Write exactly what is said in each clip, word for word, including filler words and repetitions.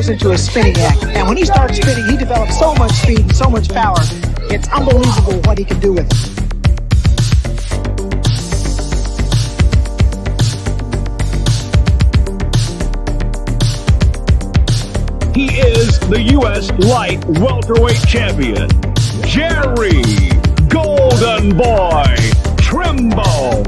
goes into a spinning act. And when he starts spinning, he develops so much speed and so much power. It's unbelievable what he can do with it. He is the U S light welterweight champion, Jerry Golden Boy Trimble.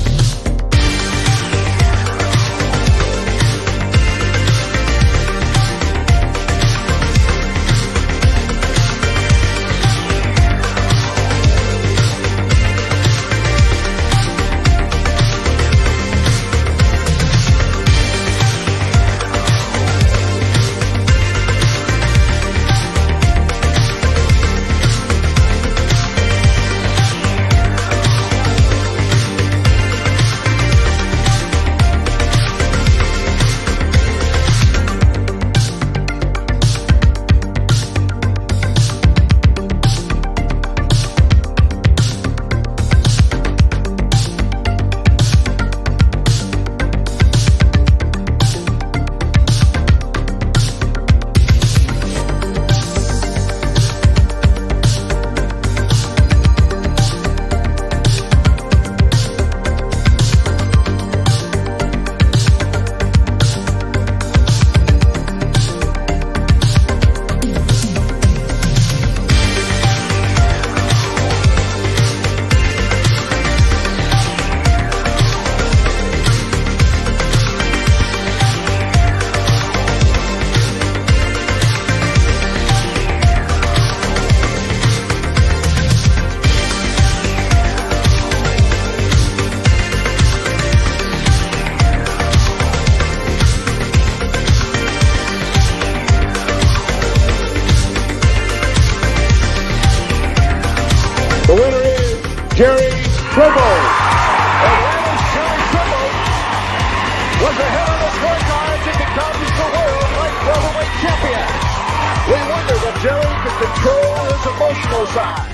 The winner is Jerry Trimble. Atlanta's Jerry Trimble was ahead of the scorecards and becomes the world light welterweight champion. We wondered if Jerry could control his emotional side.